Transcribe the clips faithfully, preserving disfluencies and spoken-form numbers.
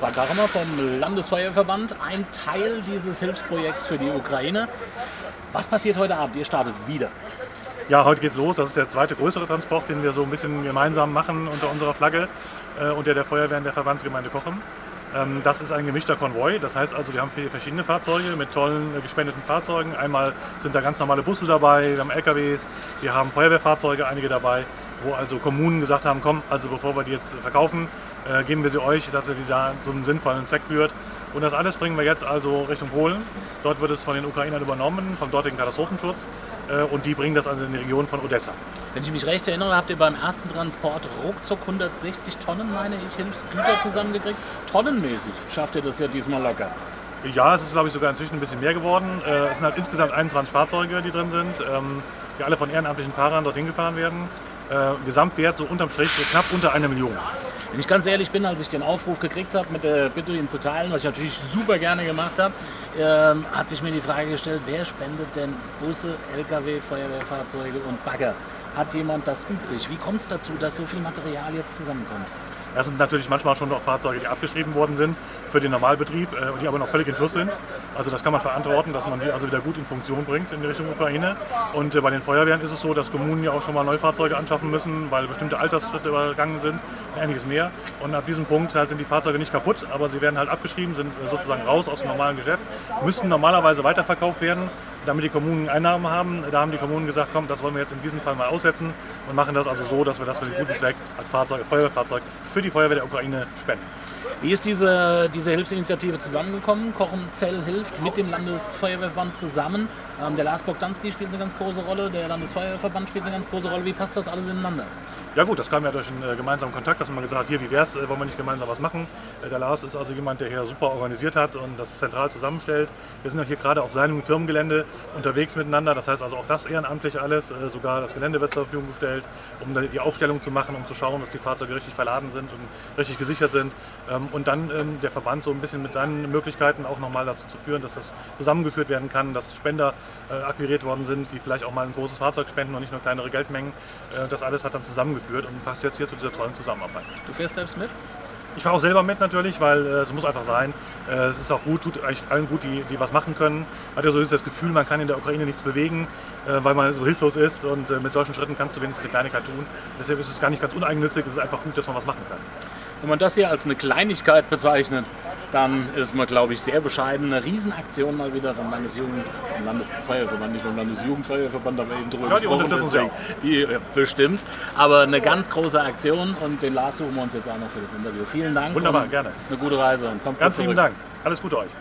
Frank Harmer vom Landesfeuerwehrverband, ein Teil dieses Hilfsprojekts für die Ukraine. Was passiert heute Abend? Ihr startet wieder. Ja, heute geht's los. Das ist der zweite größere Transport, den wir so ein bisschen gemeinsam machen unter unserer Flagge, äh, unter der Feuerwehren der Verbandsgemeinde Cochem. Ähm, das ist ein gemischter Konvoi. Das heißt also, wir haben vier verschiedene Fahrzeuge mit tollen äh, gespendeten Fahrzeugen. Einmal sind da ganz normale Busse dabei, wir haben L K Ws, wir haben Feuerwehrfahrzeuge, einige dabei, wo also Kommunen gesagt haben, komm, also bevor wir die jetzt verkaufen, äh, geben wir sie euch, dass ihr die da zum sinnvollen Zweck führt. Und das alles bringen wir jetzt also Richtung Polen. Dort wird es von den Ukrainern übernommen, vom dortigen Katastrophenschutz. Äh, und die bringen das also in die Region von Odessa. Wenn ich mich recht erinnere, habt ihr beim ersten Transport ruckzuck hundertsechzig Tonnen, meine ich, Hilfsgüter zusammengekriegt. Tonnenmäßig schafft ihr das ja diesmal locker. Ja, es ist, glaube ich, sogar inzwischen ein bisschen mehr geworden. Äh, es sind halt insgesamt einundzwanzig Fahrzeuge, die drin sind, ähm, die alle von ehrenamtlichen Fahrern dorthin gefahren werden. Äh, Gesamtwert so unterm Strich so knapp unter einer Million. Wenn ich ganz ehrlich bin, als ich den Aufruf gekriegt habe, mit der Bitte, ihn zu teilen, was ich natürlich super gerne gemacht habe, ähm, hat sich mir die Frage gestellt, wer spendet denn Busse, L K W, Feuerwehrfahrzeuge und Bagger? Hat jemand das übrig? Wie kommt es dazu, dass so viel Material jetzt zusammenkommt? Das sind natürlich manchmal schon noch Fahrzeuge, die abgeschrieben worden sind für den Normalbetrieb, äh, die aber noch völlig in Schuss sind. Also das kann man verantworten, dass man die also wieder gut in Funktion bringt in die Richtung Ukraine. Und äh, bei den Feuerwehren ist es so, dass Kommunen ja auch schon mal Neufahrzeuge anschaffen müssen, weil bestimmte Altersschritte übergangen sind und einiges mehr. Und ab diesem Punkt halt sind die Fahrzeuge nicht kaputt, aber sie werden halt abgeschrieben, sind äh, sozusagen raus aus dem normalen Geschäft, müssen normalerweise weiterverkauft werden, damit die Kommunen Einnahmen haben. Da haben die Kommunen gesagt, komm, das wollen wir jetzt in diesem Fall mal aussetzen und machen das also so, dass wir das für den guten Zweck als Fahrzeug, als Feuerwehrfahrzeug für die Feuerwehr der Ukraine spenden. Wie ist diese, diese Hilfsinitiative zusammengekommen? Cochem-Zell hilft mit dem Landesfeuerwehrverband zusammen. Ähm, der Lars Bogdanski spielt eine ganz große Rolle, der Landesfeuerwehrverband spielt eine ganz große Rolle. Wie passt das alles ineinander? Ja gut, das kam ja durch einen äh, gemeinsamen Kontakt, dass man gesagt hat, hier, wie wär's, äh, wollen wir nicht gemeinsam was machen. Äh, der Lars ist also jemand, der hier super organisiert hat und das zentral zusammenstellt. Wir sind ja hier gerade auf seinem Firmengelände unterwegs miteinander, das heißt also auch das ehrenamtlich alles, äh, sogar das Gelände wird zur Verfügung gestellt, um die Aufstellung zu machen, um zu schauen, dass die Fahrzeuge richtig verladen sind und richtig gesichert sind. Ähm, und dann ähm, der Verband so ein bisschen mit seinen Möglichkeiten auch nochmal dazu zu führen, dass das zusammengeführt werden kann, dass Spender äh, akquiriert worden sind, die vielleicht auch mal ein großes Fahrzeug spenden und nicht nur kleinere Geldmengen. Äh, das alles hat dann zusammengeführt und passt jetzt hier zu dieser tollen Zusammenarbeit. Du fährst selbst mit? Ich fahre auch selber mit natürlich, weil äh, es muss einfach sein. Äh, es ist auch gut, tut eigentlich allen gut, die, die was machen können. Man hat ja so das Gefühl, man kann in der Ukraine nichts bewegen, äh, weil man so hilflos ist und äh, mit solchen Schritten kannst du wenigstens eine Kleinigkeit tun. Deshalb ist es gar nicht ganz uneigennützig, es ist einfach gut, dass man was machen kann. Wenn man das hier als eine Kleinigkeit bezeichnet, dann ist man, glaube ich, sehr bescheiden. Eine Riesenaktion mal wieder vom Landesjugend, vom Landesfeuerwehrverband, nicht vom Landesjugendfeuerwehrverband, aber eben drüber ja, die gesprochen, deswegen, die ja, bestimmt. Aber eine ganz große Aktion und den Lars suchen wir uns jetzt auch noch für das Interview. Vielen Dank. Wunderbar, gerne. Eine gute Reise und kommt ganz gut lieben Dank. Alles Gute euch.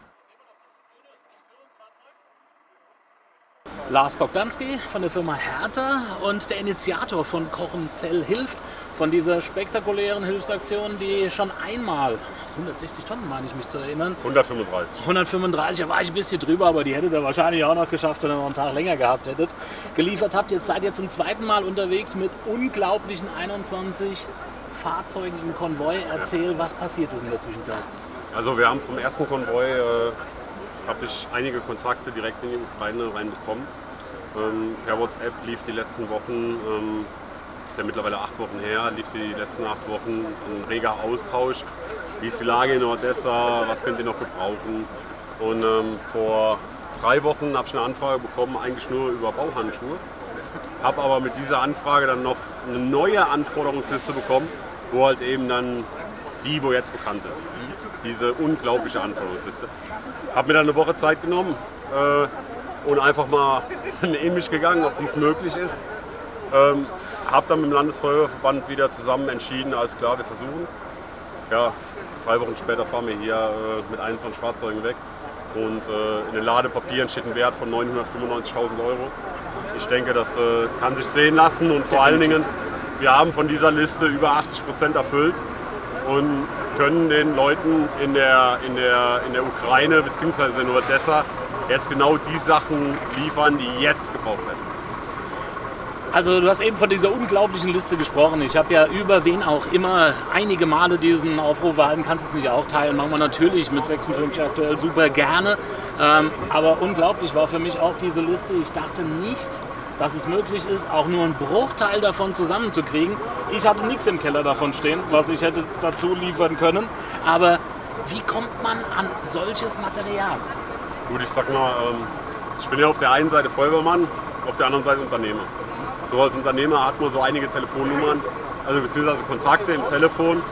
Lars Bogdanski von der Firma Hertha und der Initiator von Cochem-Zell hilft, von dieser spektakulären Hilfsaktion, die schon einmal, hundertsechzig Tonnen meine ich mich zu erinnern. hundertfünfunddreißig. hundertfünfunddreißig, da war ich ein bisschen drüber, aber die hättet ihr wahrscheinlich auch noch geschafft, wenn ihr noch einen Tag länger gehabt hättet. Geliefert habt, jetzt seid ihr zum zweiten Mal unterwegs mit unglaublichen einundzwanzig Fahrzeugen im Konvoi. Erzähl, was passiert ist in der Zwischenzeit. Also wir haben vom ersten Konvoi, äh, habe ich einige Kontakte direkt in die Ukraine reinbekommen. Ähm, per WhatsApp lief die letzten Wochen, ähm, ist ja mittlerweile acht Wochen her, lief die letzten acht Wochen ein reger Austausch. Wie ist die Lage in Odessa, was könnt ihr noch gebrauchen? Und ähm, vor drei Wochen habe ich eine Anfrage bekommen, eigentlich nur über Bauhandschuhe. Habe aber mit dieser Anfrage dann noch eine neue Anforderungsliste bekommen, wo halt eben dann die, wo jetzt bekannt ist. Diese unglaubliche Anforderungsliste. Habe mir dann eine Woche Zeit genommen äh, und einfach mal in mich gegangen, ob dies möglich ist. Ähm, habe dann mit dem Landesfeuerwehrverband wieder zusammen entschieden, alles klar, wir versuchen es. Ja, drei Wochen später fahren wir hier äh, mit einundzwanzig Fahrzeugen weg und äh, in den Ladepapieren steht ein Wert von neunhundertfünfundneunzigtausend Euro. Ich denke, das äh, kann sich sehen lassen und vor allen Dingen, wir haben von dieser Liste über achtzig Prozent erfüllt und können den Leuten in der, in der, in der Ukraine bzw. in Odessa jetzt genau die Sachen liefern, die jetzt gebraucht werden. Also du hast eben von dieser unglaublichen Liste gesprochen. Ich habe ja über wen auch immer einige Male diesen Aufruf erhalten. Kannst du es nicht auch teilen? Machen wir natürlich mit sechsundfünfzig aktuell super gerne. Ähm, aber unglaublich war für mich auch diese Liste. Ich dachte nicht, dass es möglich ist, auch nur einen Bruchteil davon zusammenzukriegen. Ich hatte nichts im Keller davon stehen, was ich hätte dazu liefern können. Aber Wie kommt man an solches Material? Gut, ich sag mal, ähm, ich bin ja auf der einen Seite Feuerwehrmann, auf der anderen Seite Unternehmer. So als Unternehmer hat man so einige Telefonnummern, also beziehungsweise Kontakte im Telefon,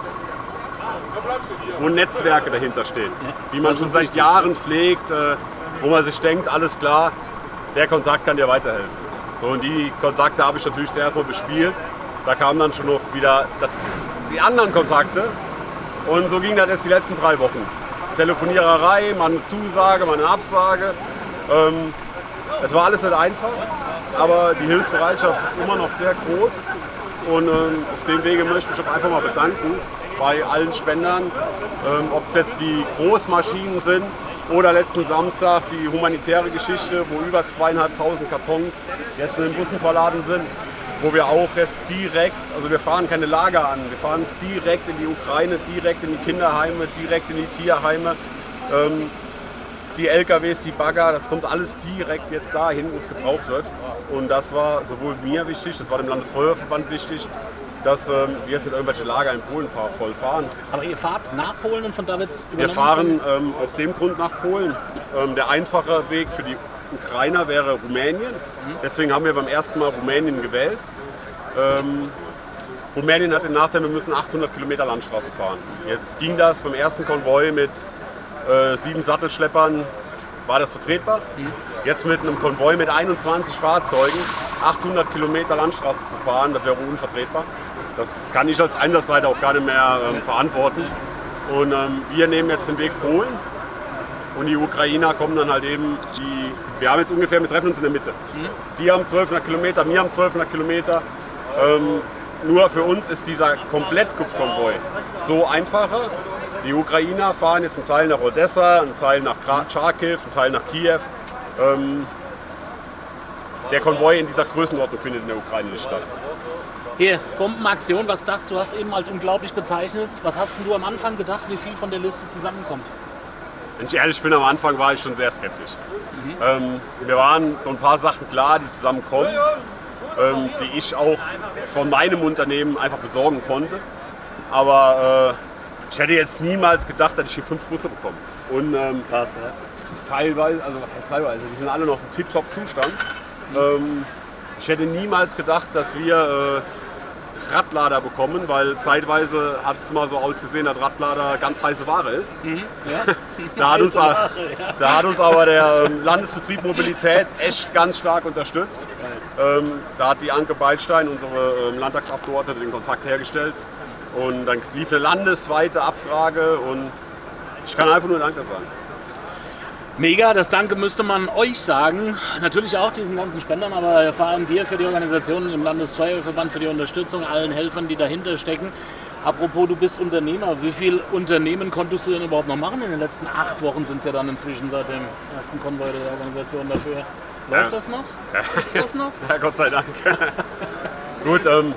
wo Netzwerke dahinter stehen, die man schon seit Jahren pflegt, äh, wo man sich denkt, alles klar, der Kontakt kann dir weiterhelfen. So, und die Kontakte habe ich natürlich zuerst mal bespielt. Da kamen dann schon noch wieder die anderen Kontakte. Und so ging das jetzt die letzten drei Wochen. Telefoniererei, mal eine Zusage, mal eine Absage. Ähm, das war alles nicht einfach, aber die Hilfsbereitschaft ist immer noch sehr groß. Und ähm, auf dem Wege möchte ich mich auch einfach mal bedanken bei allen Spendern. Ähm, ob es jetzt die Großmaschinen sind oder letzten Samstag die humanitäre Geschichte, wo über zweieinhalbtausend Kartons jetzt in den Bussen verladen sind. Wo wir auch jetzt direkt, also wir fahren keine Lager an, wir fahren direkt in die Ukraine, direkt in die Kinderheime, direkt in die Tierheime. Ähm, die L K Ws, die Bagger, das kommt alles direkt jetzt dahin, wo es gebraucht wird. Und das war sowohl mir wichtig, das war dem Landesfeuerwehrverband wichtig, dass ähm, wir jetzt in irgendwelche Lager in Polen fahr, voll fahren. Aber ihr fahrt nach Polen und von da wird's übernommen? Wir fahren ähm, aus dem Grund nach Polen. Ähm, der einfache Weg für die Ukrainer wäre Rumänien. Deswegen haben wir beim ersten Mal Rumänien gewählt. Ähm, Rumänien hat den Nachteil, wir müssen achthundert Kilometer Landstraße fahren. Jetzt ging das beim ersten Konvoi mit äh, sieben Sattelschleppern, war das vertretbar. Jetzt mit einem Konvoi mit einundzwanzig Fahrzeugen achthundert Kilometer Landstraße zu fahren, das wäre unvertretbar. Das kann ich als Einsatzleiter auch gar nicht mehr ähm, verantworten. Und ähm, wir nehmen jetzt den Weg Polen. Und die Ukrainer kommen dann halt eben, die, wir haben jetzt ungefähr, wir treffen uns in der Mitte. Die haben zwölfhundert Kilometer, wir haben zwölfhundert Kilometer. Ähm, nur für uns ist dieser Komplettkonvoi so einfacher. Die Ukrainer fahren jetzt einen Teil nach Odessa, einen Teil nach Charkiw, einen Teil nach Kiew. Ähm, der Konvoi in dieser Größenordnung findet in der Ukraine nicht statt. Hier, Bombenaktion, was dachtest du, hast eben als unglaublich bezeichnet. Was hast du am Anfang gedacht, wie viel von der Liste zusammenkommt? Wenn ich ehrlich bin, am Anfang war ich schon sehr skeptisch. Mhm. Ähm, mir waren so ein paar Sachen klar, die zusammenkommen, ähm, die ich auch von meinem Unternehmen einfach besorgen konnte. Aber äh, ich hätte jetzt niemals gedacht, dass ich hier fünf Busse bekomme. Und ähm, krass, ja. Teilweise, also was heißt teilweise, die sind alle noch im Tip-Top-Zustand. Mhm. Ähm, ich hätte niemals gedacht, dass wir äh, Radlader bekommen, weil zeitweise hat es mal so ausgesehen, dass Radlader ganz heiße Ware ist. Mhm, ja. da, hat uns, Ware, ja. da hat uns aber der ähm, Landesbetrieb Mobilität echt ganz stark unterstützt. Ähm, da hat die Anke Beilstein, unsere ähm, Landtagsabgeordnete, den Kontakt hergestellt. Und dann lief eine landesweite Abfrage und ich kann einfach nur Danke sagen. Mega, das Danke müsste man euch sagen. Natürlich auch diesen ganzen Spendern, aber vor allem dir für die Organisation im Landesfeuerwehrverband, für die Unterstützung, allen Helfern, die dahinter stecken. Apropos, du bist Unternehmer. Wie viel Unternehmen konntest du denn überhaupt noch machen? In den letzten acht Wochen sind es ja dann inzwischen seit dem ersten Konvoi der Organisation dafür. Läuft ja. das noch? Ja. Ist das noch? Ja, Gott sei Dank. Gut, ähm,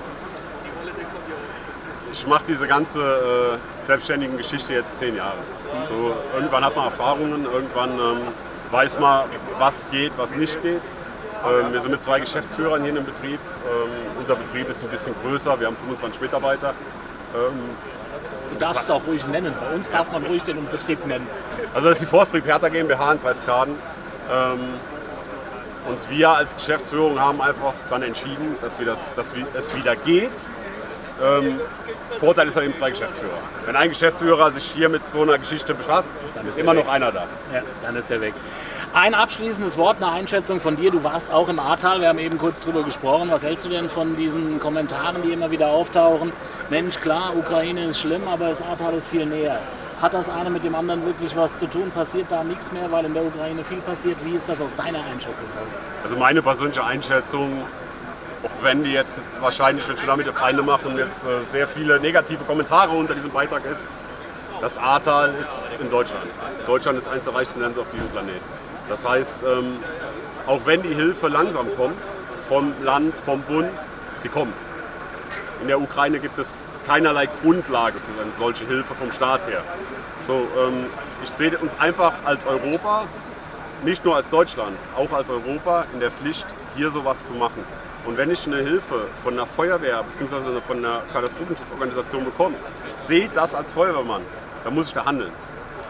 ich mache diese ganze äh, selbstständige Geschichte jetzt zehn Jahre. So, irgendwann hat man Erfahrungen, irgendwann ähm, weiß man, was geht, was nicht geht. Ähm, wir sind mit zwei Geschäftsführern hier in dem Betrieb. Ähm, unser Betrieb ist ein bisschen größer, wir haben fünfundzwanzig Mitarbeiter. Ähm, du darfst es auch ruhig nennen, bei uns darf man ruhig den Betrieb nennen. Also das ist die Forstbetrieb Hertha GmbH in Dreiskaden. Ähm, und wir als Geschäftsführung haben einfach dann entschieden, dass, wir das, dass es wieder geht. Ähm, Vorteil ist halt eben zwei Geschäftsführer. Wenn ein Geschäftsführer sich hier mit so einer Geschichte befasst, dann ist immer noch einer da. Ja, dann ist er weg. Ein abschließendes Wort, eine Einschätzung von dir. Du warst auch im Ahrtal, wir haben eben kurz drüber gesprochen. Was hältst du denn von diesen Kommentaren, die immer wieder auftauchen? Mensch, klar, Ukraine ist schlimm, aber das Ahrtal ist viel näher. Hat das eine mit dem anderen wirklich was zu tun? Passiert da nichts mehr, weil in der Ukraine viel passiert? Wie ist das aus deiner Einschätzung aus? Also meine persönliche Einschätzung, auch wenn die jetzt wahrscheinlich, wenn ich damit jetzt Feinde machen und jetzt äh, sehr viele negative Kommentare unter diesem Beitrag ist, das Ahrtal ist in Deutschland. Deutschland ist eines der reichsten Länder auf diesem Planeten. Das heißt, ähm, auch wenn die Hilfe langsam kommt, vom Land, vom Bund, sie kommt. In der Ukraine gibt es keinerlei Grundlage für eine solche Hilfe vom Staat her. So, ähm, ich sehe uns einfach als Europa, nicht nur als Deutschland, auch als Europa in der Pflicht, hier sowas zu machen. Und wenn ich eine Hilfe von einer Feuerwehr bzw. von einer Katastrophenschutzorganisation bekomme, sehe das als Feuerwehrmann, dann muss ich da handeln.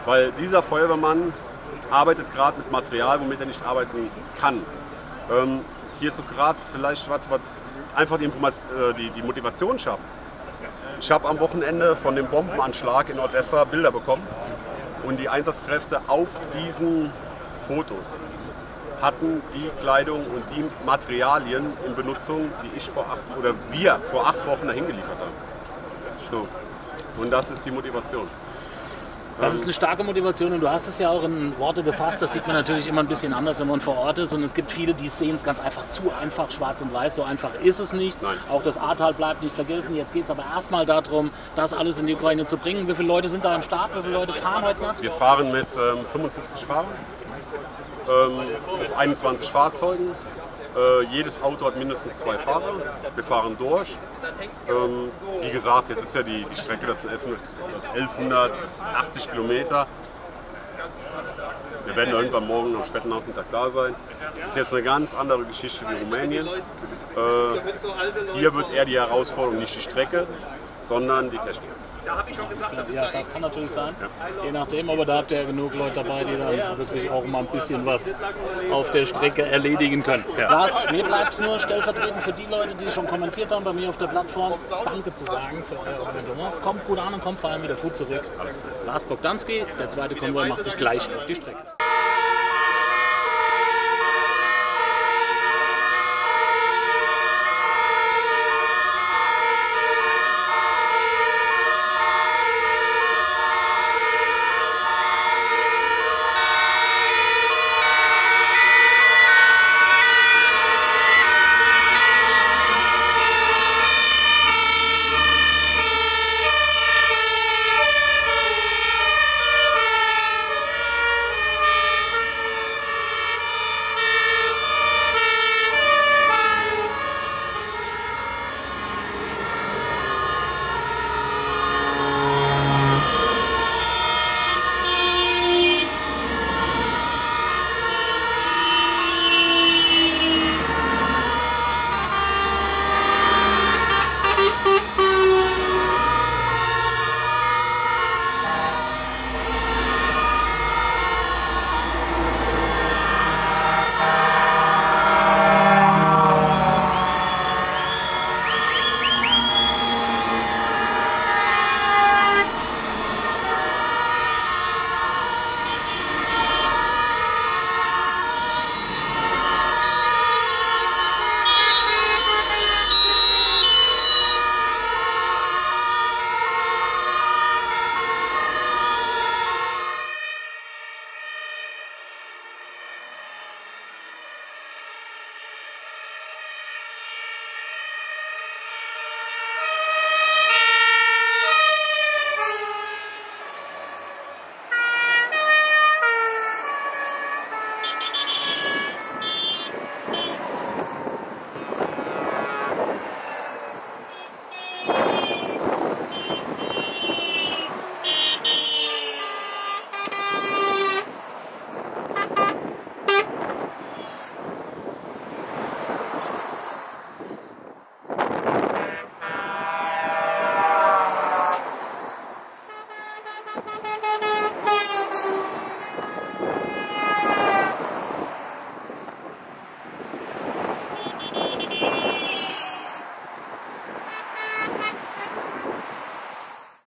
Weil dieser Feuerwehrmann arbeitet gerade mit Material, womit er nicht arbeiten kann. Ähm, hierzu gerade vielleicht was, was einfach die, Informat äh, die, die Motivation schafft. Ich habe am Wochenende von dem Bombenanschlag in Odessa Bilder bekommen und die Einsatzkräfte auf diesen Fotos hatten die Kleidung und die Materialien in Benutzung, die ich vor acht oder wir vor acht Wochen dahin geliefert haben. So. Und das ist die Motivation. Das ist eine starke Motivation und du hast es ja auch in Worte gefasst. Das sieht man natürlich immer ein bisschen anders, wenn man vor Ort ist. Und es gibt viele, die sehen es ganz einfach zu einfach, schwarz und weiß. So einfach ist es nicht. Nein. Auch das Ahrtal bleibt nicht vergessen. Jetzt geht es aber erstmal darum, das alles in die Ukraine zu bringen. Wie viele Leute sind da am Start? Wie viele Leute fahren heute Nacht? Wir fahren mit ähm, fünfundfünfzig Fahrern ähm, auf einundzwanzig Fahrzeugen. Äh, jedes Auto hat mindestens zwei Fahrer. Wir fahren durch. Ähm, wie gesagt, jetzt ist ja die, die Strecke dazu elfhundertachtzig Kilometer. Wir werden irgendwann morgen am späten Nachmittag da sein. Das ist jetzt eine ganz andere Geschichte wie Rumänien. Äh, hier wird eher die Herausforderung nicht die Strecke, sondern die Technik. Ja, das kann natürlich sein, je nachdem, aber da habt ihr ja genug Leute dabei, die dann wirklich auch mal ein bisschen was auf der Strecke erledigen können. Ja. Lars, mir bleibt es nur stellvertretend für die Leute, die schon kommentiert haben bei mir auf der Plattform, Danke zu sagen für eure Engagement. Kommt gut an und kommt vor allem wieder gut zurück. Lars Bogdanski, der zweite Konvoi, macht sich gleich auf die Strecke.